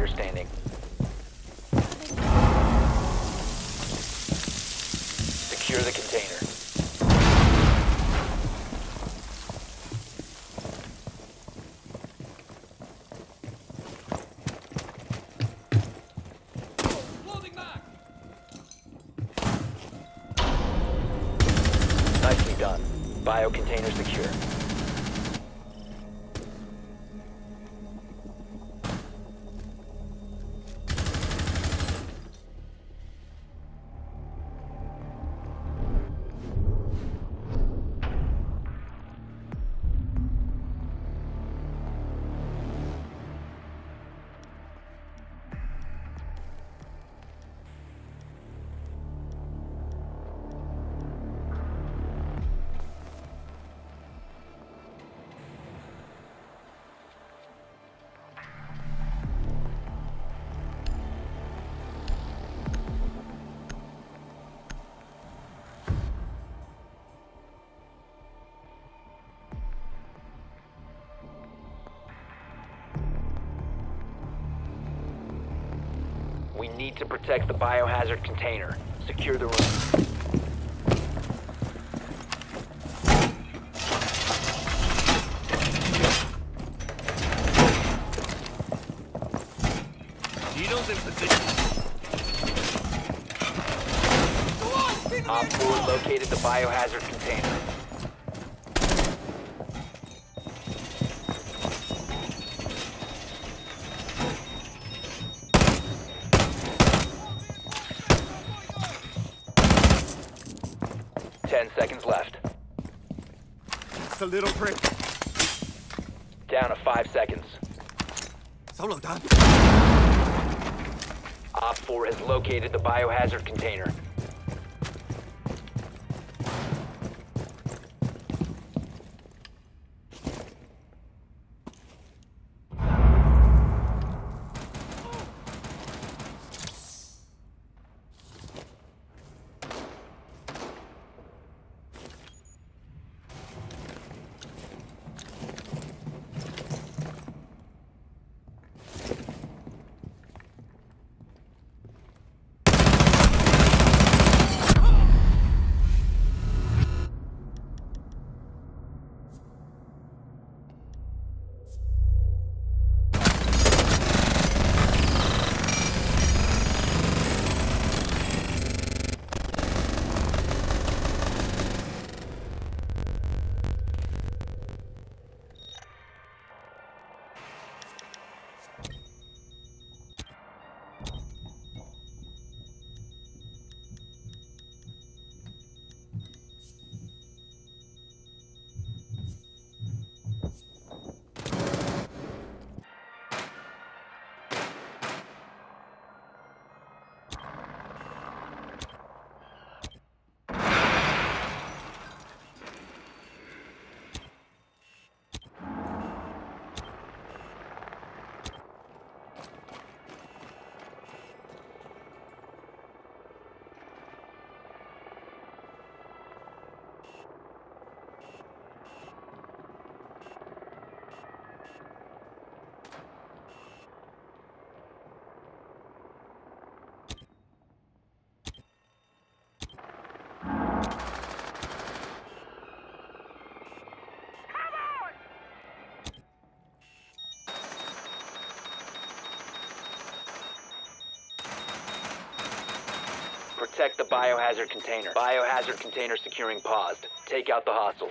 operator standing. Secure the container. Nicely done. Bio container secure. We need to protect the biohazard container. Secure the room. Needles in position. Op 4 located the biohazard container. Seconds left. It's a little prick. Down to 5 seconds. Solo done. Op 4 has located the biohazard container. Protect the biohazard container. Biohazard container securing paused. Take out the hostiles.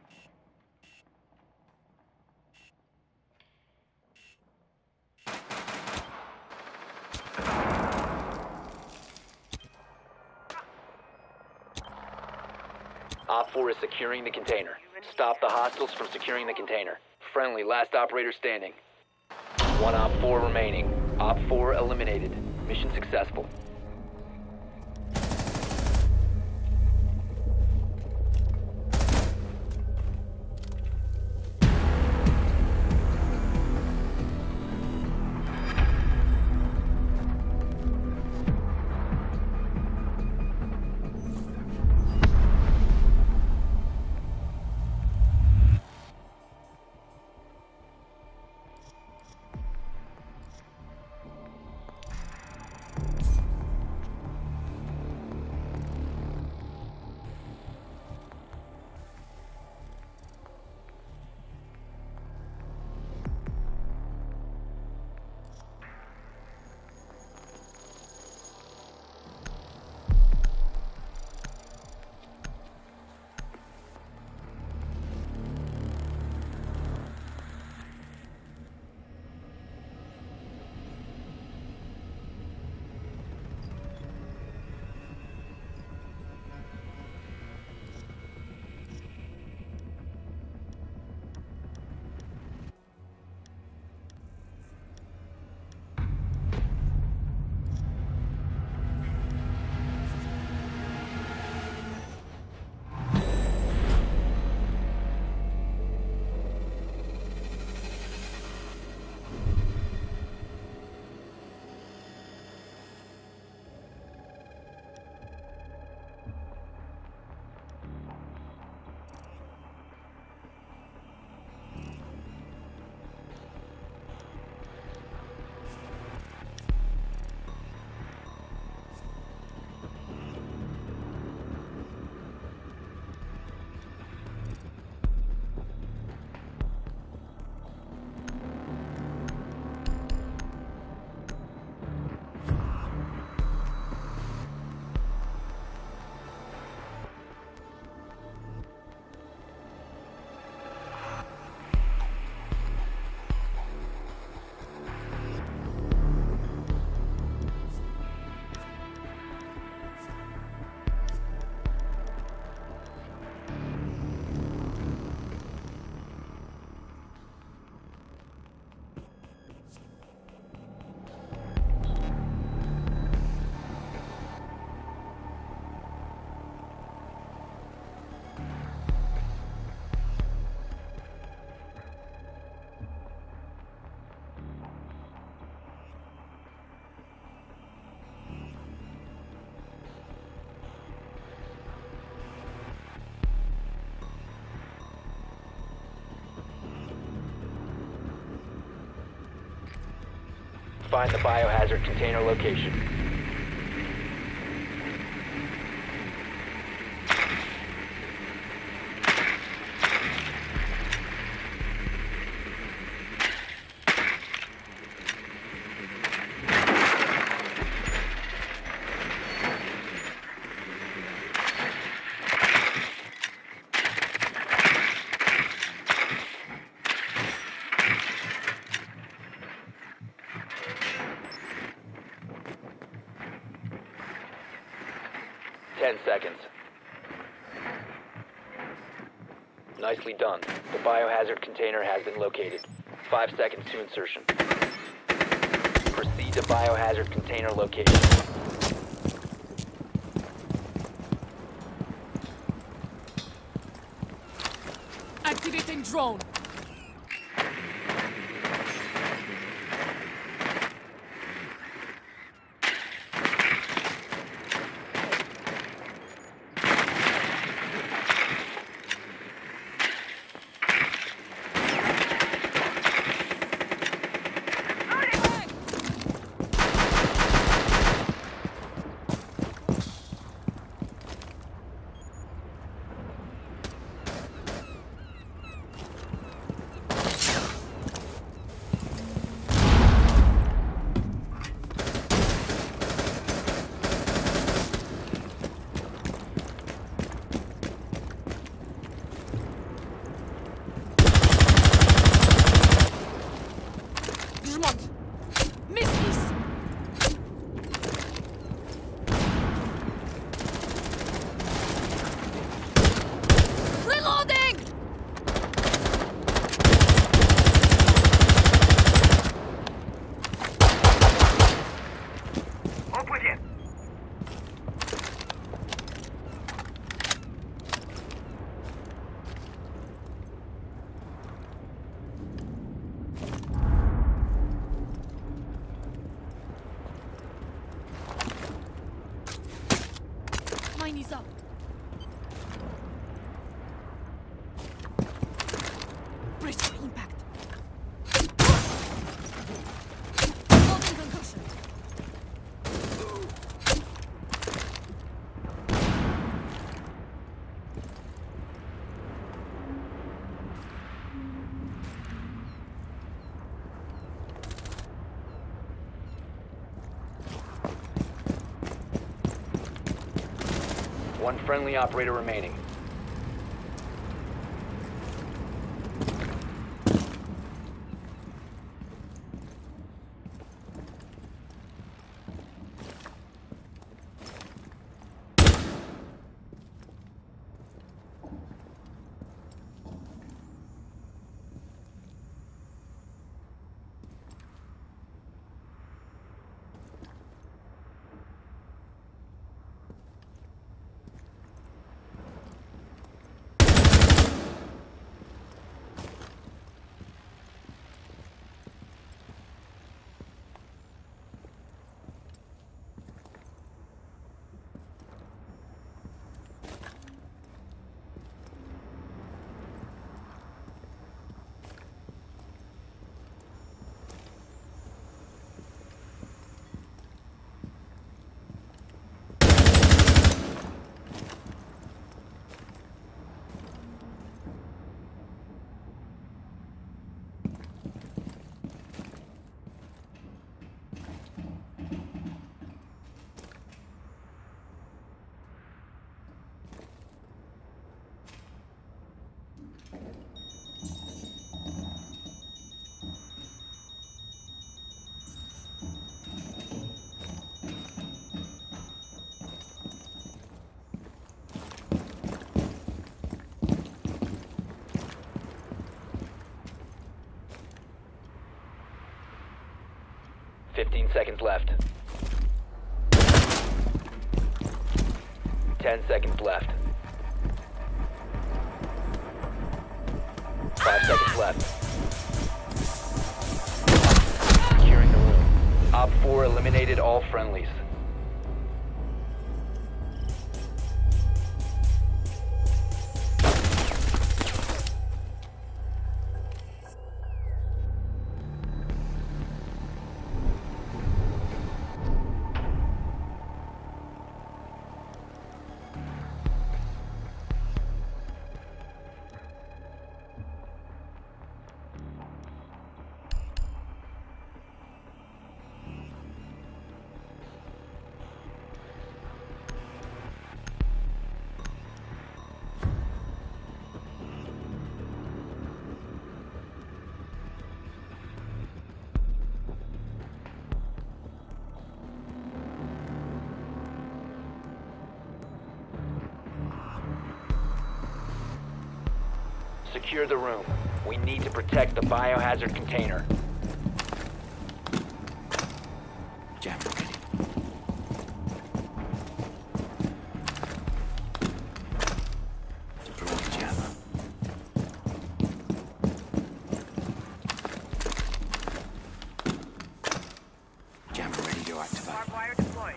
Op 4 is securing the container. Stop the hostiles from securing the container. Friendly, last operator standing. One Op 4 remaining. Op 4 eliminated. Mission successful. Find the biohazard container location. Seconds. Nicely done. The biohazard container has been located. 5 seconds to insertion. Proceed to biohazard container location. Activating drone. Mine is up. Brace for impact. Loading concussion. One friendly operator remaining. Fifteen seconds left. 10 seconds left. 5 seconds left. Securing the room. Op 4 eliminated all friendlies. secure the room. We need to protect the biohazard container. Jammer ready. Deploy the jammer. Jammer ready to activate. Hardwire deployed.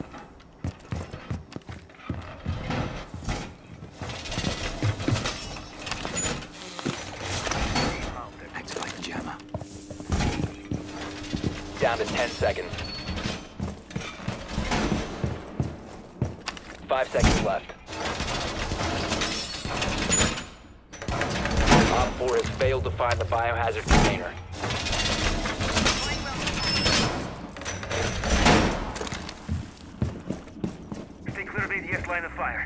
Activate the jammer. Down to 10 seconds. 5 seconds left. Op 4 has failed to find the biohazard container. Stay clear of ADS line of fire.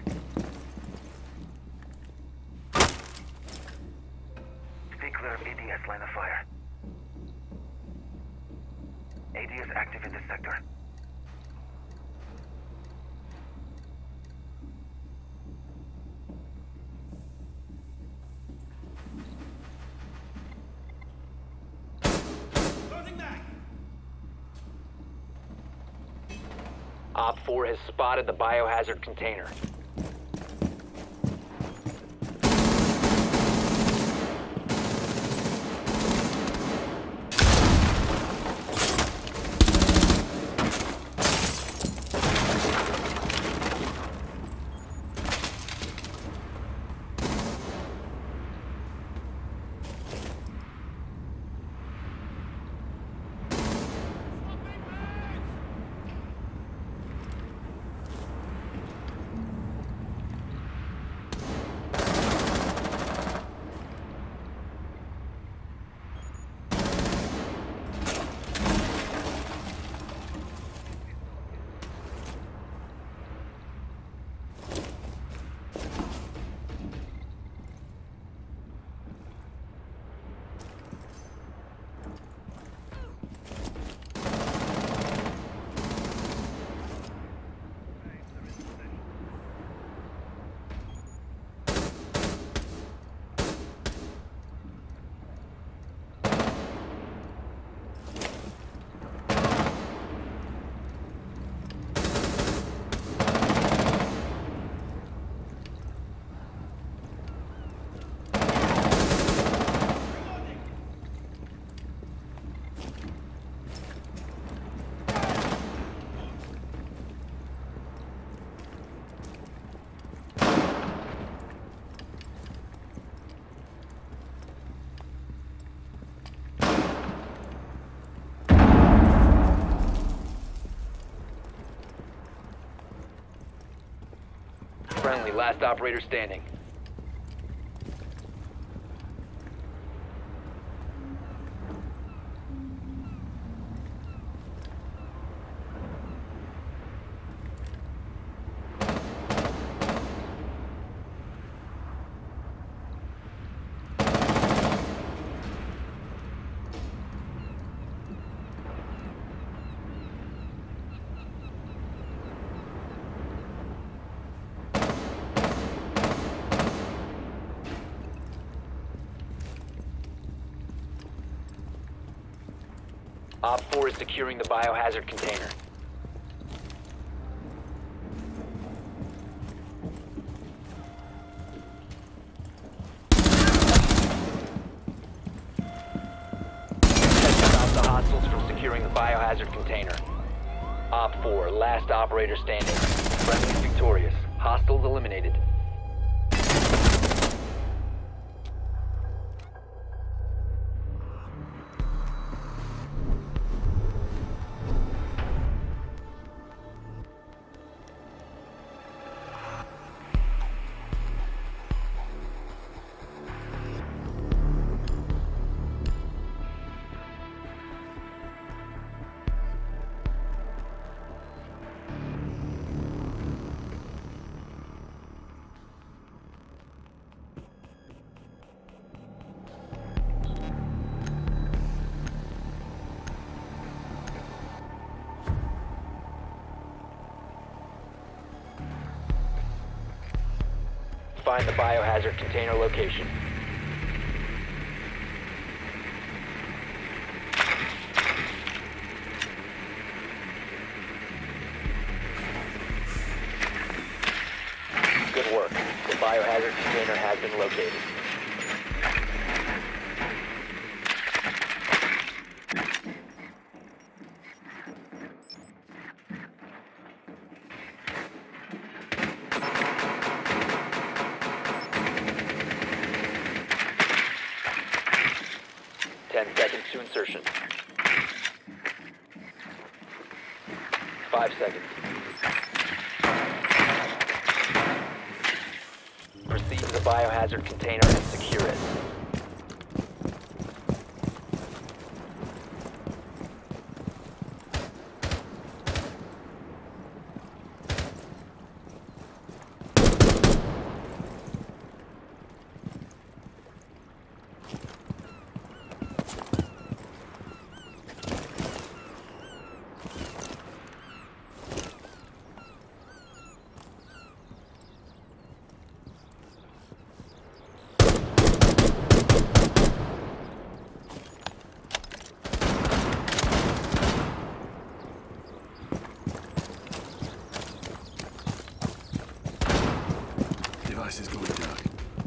Stay clear of ADS line of fire. ADS active in this sector. Op 4 has spotted the biohazard container. Friendly, last operator standing. Op 4 is securing the biohazard container. Stop the hostiles from securing the biohazard container. Op 4, last operator standing. Friendly victorious. Hostiles eliminated. Find the biohazard container location. been located. To insertion. 5 seconds. Proceed to the biohazard container and secure it. Device is going down.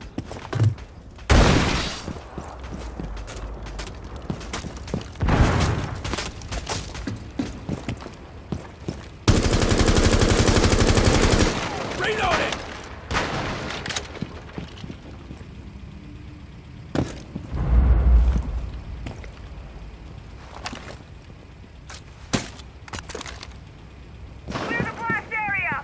Clear the blast area!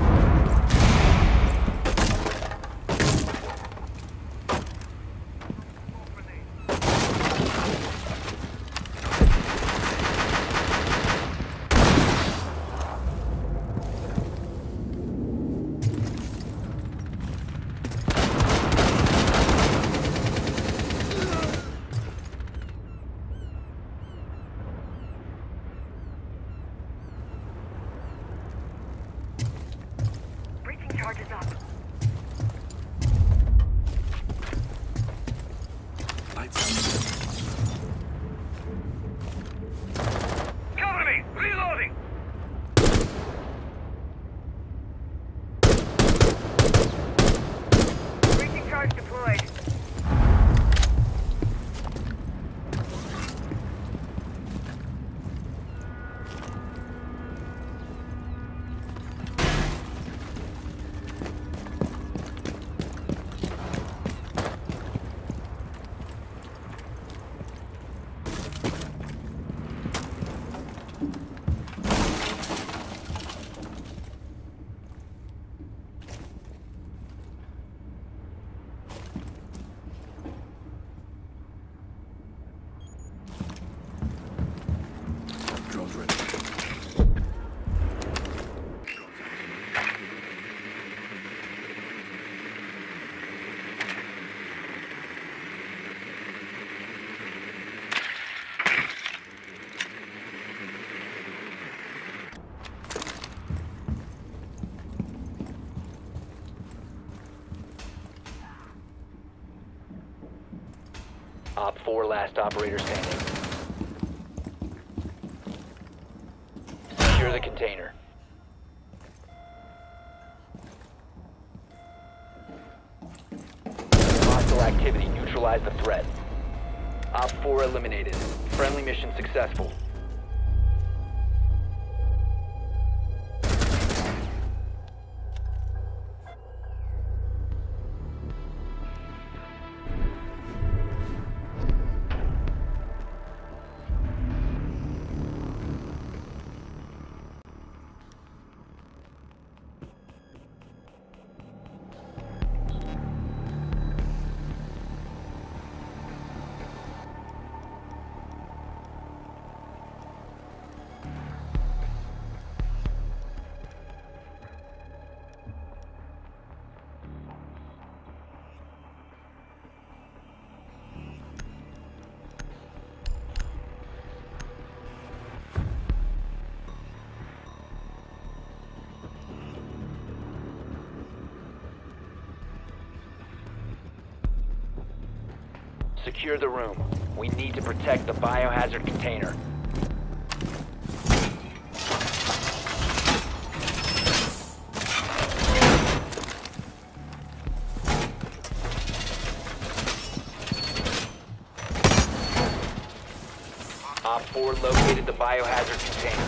Breaching charges up. Cover me! Reloading! Breaching charge deployed. Drone's ready. Op 4 last operator standing. Secure the container. Hostile activity. Neutralize the threat. Op 4 eliminated. Friendly mission successful. Secure the room. We need to protect the biohazard container. 4 located the biohazard container.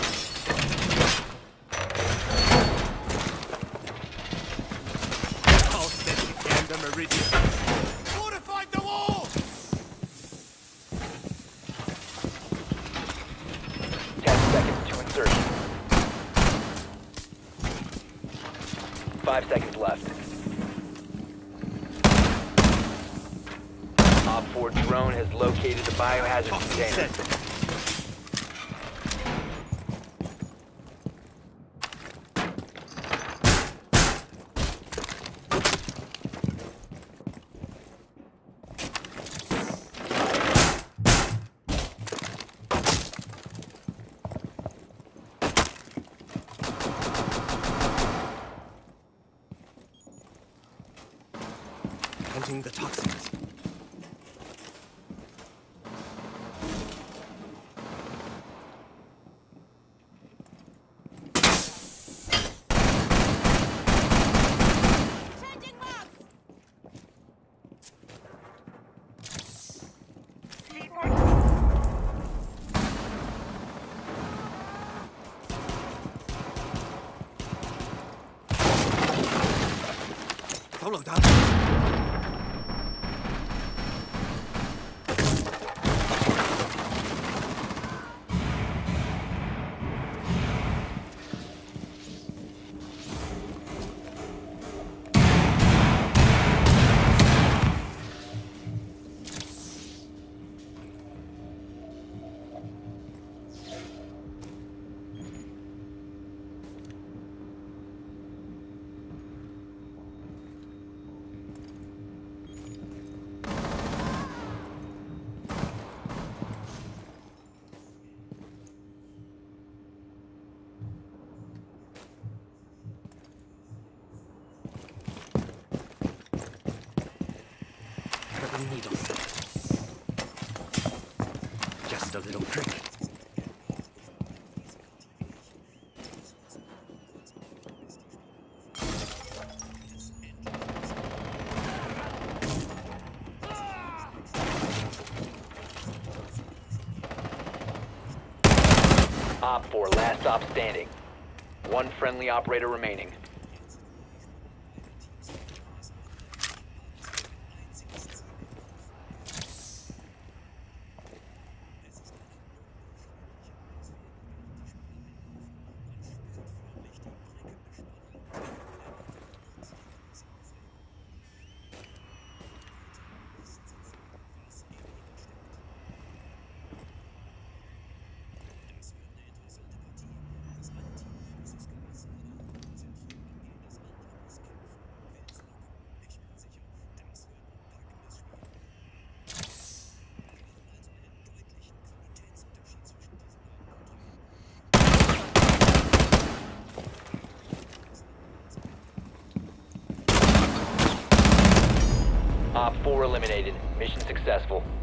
I'll set the gander meridian. Fortified the wall! 10 seconds to insertion. 5 seconds left. Op 4 drone has located the biohazard Toxin container. set. Hunting the toxins. Changing marks! Solo down. Purple needles. Just a little prick. Op 4, last stop standing. 1 friendly operator remaining. Op 4 eliminated. Mission successful.